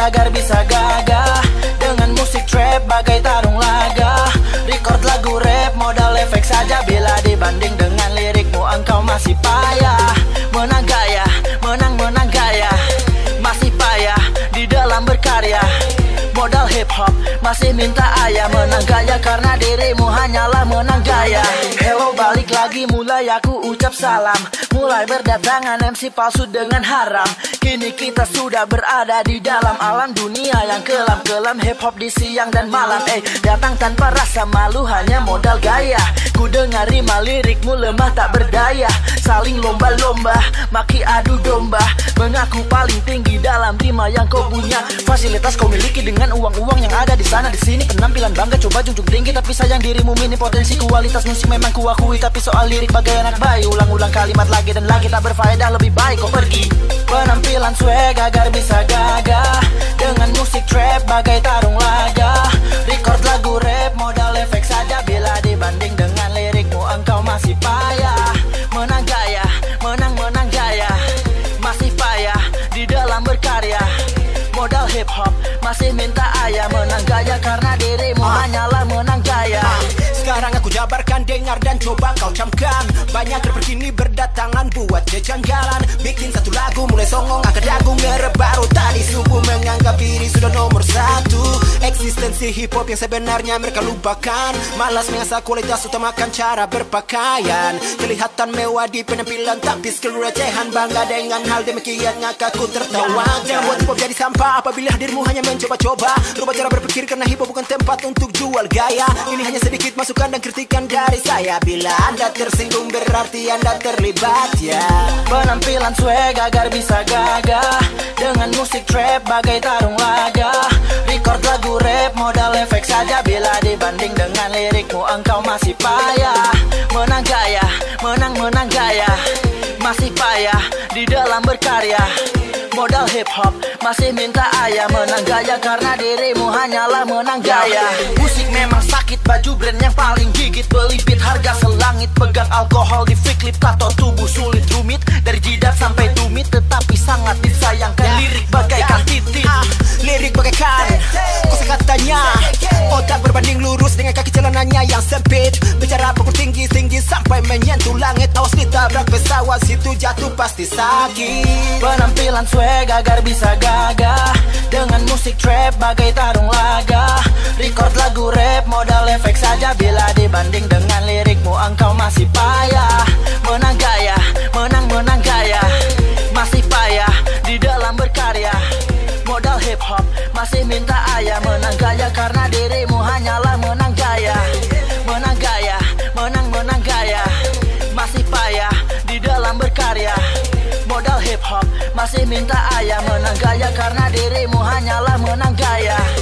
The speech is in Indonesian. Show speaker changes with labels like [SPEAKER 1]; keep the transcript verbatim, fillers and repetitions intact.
[SPEAKER 1] agar bisa gagah. Dengan musik trap bagai tarung laga. Record lagu rap modal efek saja. Bila dibanding dengan lirikmu engkau masih payah. Menang gaya, menang-menang gaya. Masih payah di dalam berkarya. Modal hip hop masih minta ayah. Menang gaya karena dirimu hanyalah menang gaya. Hello, balik lagi mulai aku ucap salam. Mulai berdatangan M C palsu dengan haram. Kini kita sudah berada di dalam alam dunia yang kelam-kelam. Hip hop di siang dan malam. Eh, datang tanpa rasa malu hanya modal gaya. Ku dengar rima lirikmu lemah tak berdaya. Saling lomba-lomba, maki adu domba. Mengaku paling tinggi dalam rima yang kau punya. Fasilitas kau miliki dengan uang-uang yang ada di sana di sini. Penampilan bangga coba junjung tinggi, tapi sayang dirimu minim potensi. Kualitas musik memang kuakui, tapi soal lirik bagai anak bayi. Ulang-ulang kalimat lagi dan lagi tak berfaedah. Lebih baik kau pergi. Penampilan swag agar bisa gagah. Dengan musik trap bagai tarung laga. Record lagu rap modal efek saja. Bila dibanding dengan lirikmu engkau masih payah. Menang gaya, menang-menang gaya. Masih payah di dalam berkarya. Modal hip hop masih minta ayah. Menang gaya karena dirimu uh. hanyalah menang gaya. uh.
[SPEAKER 2] Sekarang aku jabarkan, dengar dan coba kau camkan. Banyak rapper kini berdatangan buat kejanggalan. Bikin satu lagu mulai songong angkat dagu. Ngerep baru tadi subuh menganggap diri sudah nomor satu. Eksistensi hip hop yang sebenarnya mereka lupakan. Malas mengasah kualitas, utamakan cara berpakaian. Kelihatan mewah di penampilan tapi skill recehan. Bangga dengan hal demikian ngakaku tertawa. Jangan buat hip hop jadi sampah apabila hadirmu hanya mencoba-coba. Rubah cara berpikir karena hip hop bukan tempat untuk jual gaya. Ini hanya sedikit masukan dan kritikan dari saya. Bila anda tersinggung berarti anda terlibat ya.
[SPEAKER 1] Penampilan swag agar bisa gagah. Dengan musik trap bagai tarung laga. Record lagu rap modal efek saja. Bila dibanding dengan lirikmu engkau masih payah. Menang gaya, menang-menang gaya. Masih payah di dalam berkarya. Modal hip hop masih minta ayah. Menang gaya karena dirimu hanyalah menang gaya. Musik memang sakit, baju brand yang paling gigit. Beli beat harga selangit, pegang alkohol di klip. Tato tubuh sulit rumit, dari jidat sampai tumit. Tetapi sangat disayangkan lirik bagaikan titik.
[SPEAKER 2] ah, Lirik bagaikan kosakatanya. Otak berbanding lurus dengan kaki celananya yang sempit. Bicara pukul tinggi-tinggi sampai menyentuh langit. Awas ditabrak pesawat, situ jatuh pasti sakit.
[SPEAKER 1] Penampilan swag agar bisa gagah. Dengan musik trap bagai tarung laga. Record lagu rap modal efek saja. Bila dibanding dengan lirikmu engkau masih payah. Menang gaya, menang-menang gaya. Masih payah di dalam berkarya. Modal hip hop masih minta ayah. Menang gaya karena dirimu hanyalah menang gaya. Menang gaya, menang-menang gaya. Masih payah di dalam berkarya. Modal hip hop masih minta ayah. Menang gaya karena dirimu hanyalah menang gaya.